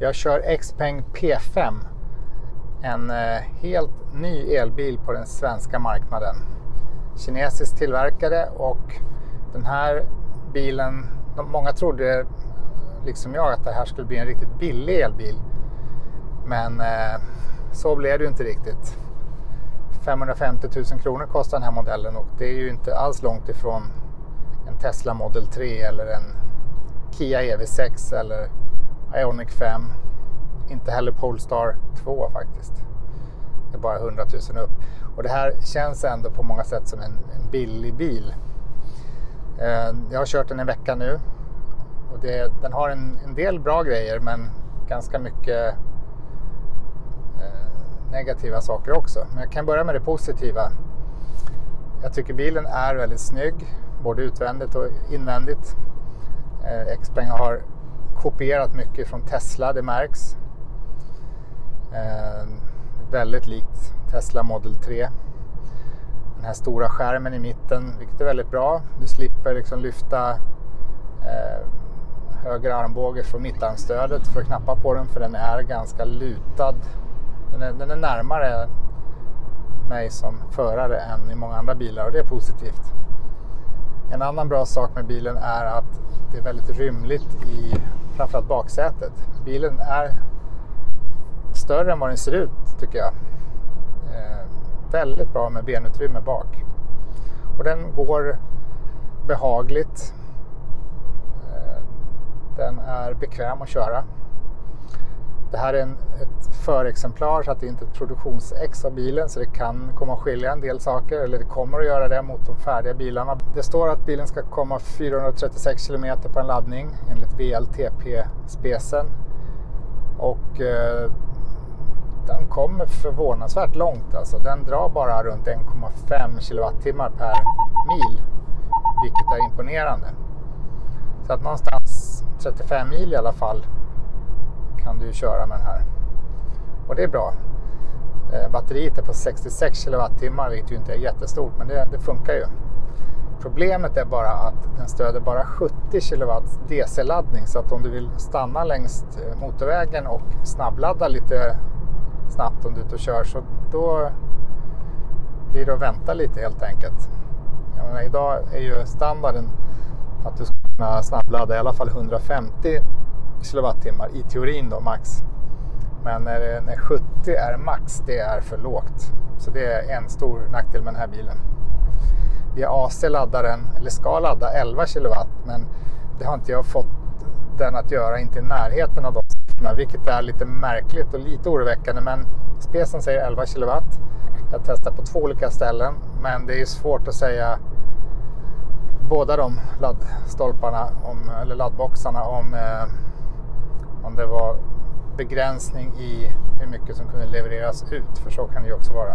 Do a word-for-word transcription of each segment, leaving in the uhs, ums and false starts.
Jag kör Xpeng P fem, en eh, helt ny elbil på den svenska marknaden. Kinesisk tillverkare, och den här bilen, många trodde liksom jag att det här skulle bli en riktigt billig elbil. Men eh, så blev det ju inte riktigt. femhundrafemtio tusen kronor kostar den här modellen, och det är ju inte alls långt ifrån en Tesla Model tre eller en Kia E V sex eller Ioniq fem. Inte heller Polestar två faktiskt. Det är bara hundra tusen upp. Och det här känns ändå på många sätt som en, en billig bil. Eh, jag har kört den en vecka nu. Och det, den har en, en del bra grejer, men ganska mycket eh, negativa saker också. Men jag kan börja med det positiva. Jag tycker bilen är väldigt snygg, både utvändigt och invändigt. Eh, Xpeng har kopierat mycket från Tesla, det märks. Eh, väldigt likt Tesla Model tre. Den här stora skärmen i mitten, vilket är väldigt bra. Du slipper liksom lyfta eh, höger armbåge från mittarmstödet för att knappa på den, för den är ganska lutad. Den är, den är närmare mig som förare än i många andra bilar, och det är positivt. En annan bra sak med bilen är att det är väldigt rymligt i framförallt baksätet. Bilen är större än vad den ser ut, tycker jag. Eh, väldigt bra med benutrymme bak. Och den går behagligt. Eh, den är bekväm att köra. Det här är en, ett förexemplar, så att det inte är ett produktionsex av bilen, så det kan komma att skilja en del saker, eller det kommer att göra det mot de färdiga bilarna. Det står att bilen ska komma fyrahundratrettiosex kilometer på en laddning enligt V L T P-specen, och eh, den kommer förvånansvärt långt. Alltså, den drar bara runt en komma fem kilowattimmar per mil, vilket är imponerande. Så att någonstans trettiofem mil i alla fall kan du köra med den här. Och det är bra. Eh, batteriet är på sextiosex kilowattimmar, vilket ju inte är jättestort, men det, det funkar ju. Problemet är bara att den stöder bara sjuttio kilowatt D C-laddning, så att om du vill stanna längs motorvägen och snabbladda lite snabbt om du är ute och kör, så då blir det att vänta lite helt enkelt. Jag menar, idag är ju standarden att du ska kunna snabbladda i alla fall hundrafemtio kilowattimmar i teorin då, max. Men när, det, när sjuttio är max, det är för lågt. Så det är en stor nackdel med den här bilen. Via A C laddar den, eller ska ladda elva kilowatt, men det har inte jag fått den att göra, inte i närheten av de siffrorna, vilket är lite märkligt och lite oroväckande. Men specen säger elva kilowatt. Jag testar på två olika ställen, men det är svårt att säga båda de laddstolparna om, eller laddboxarna om, eh, om det var begränsning i hur mycket som kunde levereras ut, för så kan det ju också vara.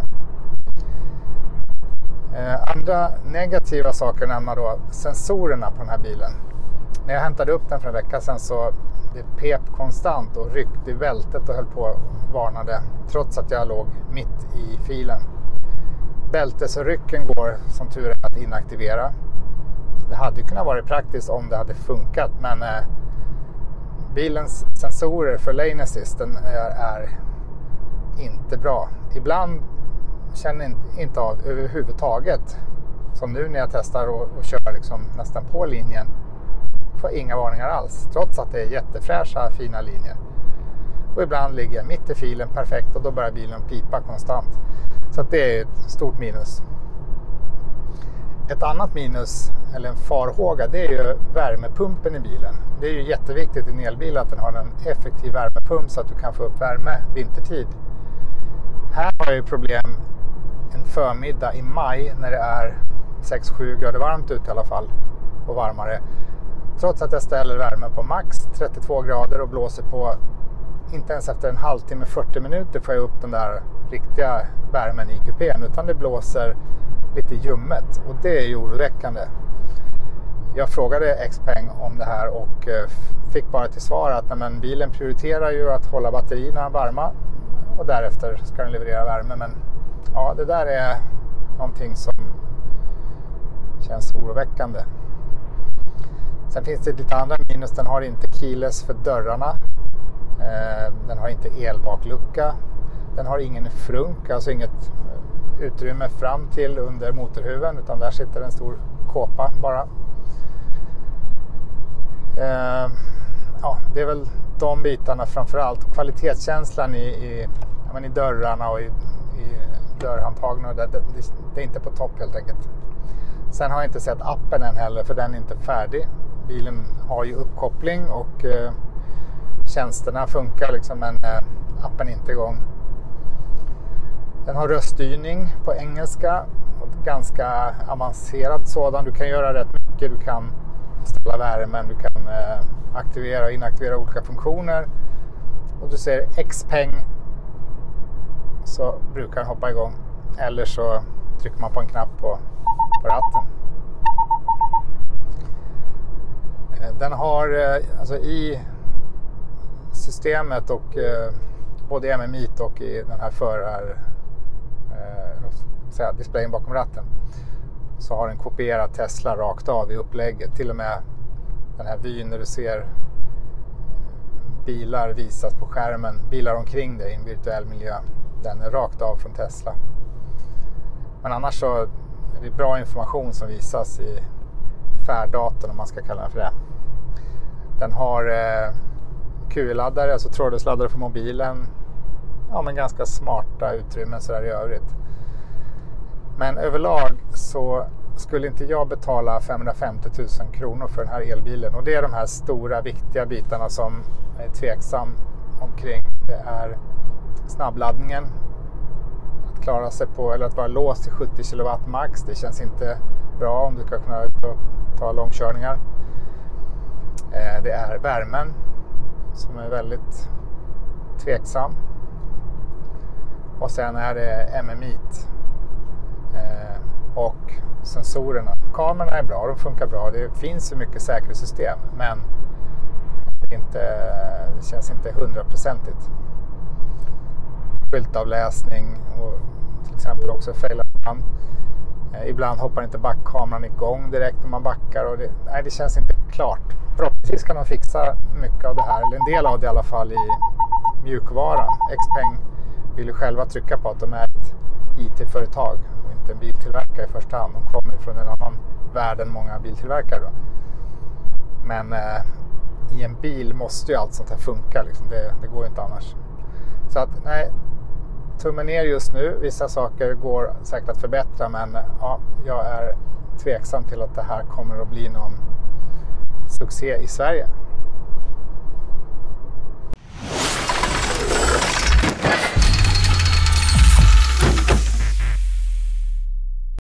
Eh, andra negativa saker att nämna då, sensorerna på den här bilen. När jag hämtade upp den för en vecka sedan, så det pep konstant och ryckte i vältet och höll på och varnade, trots att jag låg mitt i filen. Bältesrycken går som tur är att inaktivera. Det hade ju kunnat vara praktiskt om det hade funkat, men eh, bilens sensorer för lane assisten är, är inte bra. Ibland känner jag inte av överhuvudtaget, som nu när jag testar och, och kör liksom nästan på linjen. Får inga varningar alls, trots att det är jättefräscha, fina linjer. Och ibland ligger jag mitt i filen perfekt, och då börjar bilen pipa konstant. Så att det är ett stort minus. Ett annat minus, eller en farhåga, det är ju värmepumpen i bilen. Det är ju jätteviktigt i en elbil att den har en effektiv värmepump, så att du kan få upp värme vintertid. Här har jag ju problem en förmiddag i maj när det är sex sju grader varmt ute i alla fall, och varmare. Trots att jag ställer värme på max trettiotvå grader och blåser på, inte ens efter en halvtimme, fyrtio minuter får jag upp den där riktiga värmen i kupén, utan det blåser lite ljummet, och det är ju oroväckande. Jag frågade Xpeng om det här och fick bara till svar att nej, men bilen prioriterar ju att hålla batterierna varma, och därefter ska den leverera värme. Men ja, det där är någonting som känns oroväckande. Sen finns det lite andra minus. Den har inte keyless för dörrarna. Eh, den har inte elbaklucka. Den har ingen frunk, alltså inget utrymme fram till under motorhuven, utan där sitter en stor kåpa bara. Eh, ja, det är väl de bitarna framförallt. Kvalitetskänslan i, i, ja, men i dörrarna och i, i dörrhandtagen, och det, det, det är inte på topp helt enkelt. Sen har jag inte sett appen än heller, för den är inte färdig. Bilen har ju uppkoppling och eh, tjänsterna funkar liksom, men eh, appen är inte igång. Den har röststyrning på engelska, och ganska avancerad sådan. Du kan göra rätt mycket. Du kan ställa värmen, du kan eh, aktivera och inaktivera olika funktioner. Och du ser Xpeng, så brukar den hoppa igång. Eller så trycker man på en knapp på, på ratten. Eh, den har eh, alltså i systemet och eh, både i M M I T och i den här förar eh, displayen bakom ratten, så har den kopierat Tesla rakt av i upplägget. Till och med den här vyn när du ser bilar visas på skärmen, bilar omkring dig i en virtuell miljö, den är rakt av från Tesla. Men annars så är det bra information som visas i färddatorn, om man ska kalla den för det. Den har eh, Q I-laddare, alltså trådlösladdare för mobilen. Ja, men ganska smarta utrymmen så där i övrigt. Men överlag så skulle inte jag betala femhundrafemtio tusen kronor för den här elbilen. Och det är de här stora viktiga bitarna som är tveksam omkring. Det är snabbladdningen. Att klara sig på, eller att vara låst till sjuttio kilowatt max. Det känns inte bra om du ska kunna ta långkörningar. Det är värmen som är väldigt tveksam. Och sen är det M M I T eh, och sensorerna. Kamerorna är bra, de funkar bra. Det finns ju mycket säkerhetssystem, men det, är inte, det känns inte hundraprocentigt. Skyltavläsning och till exempel också failar ibland. Eh, ibland hoppar inte backkameran igång direkt när man backar. Och det, nej, det känns inte klart. Förhoppningsvis kan de fixa mycket av det här, eller en del av det i alla fall, i mjukvaran. Xpeng vill ju själva trycka på att de är ett I T-företag och inte en biltillverkare i första hand. De kommer från en annan värld än många biltillverkare då. Men eh, i en bil måste ju allt sånt här funka. Liksom. Det, det går ju inte annars. Så att nej, tummen ner just nu. Vissa saker går säkert att förbättra, men ja, jag är tveksam till att det här kommer att bli någon succé i Sverige.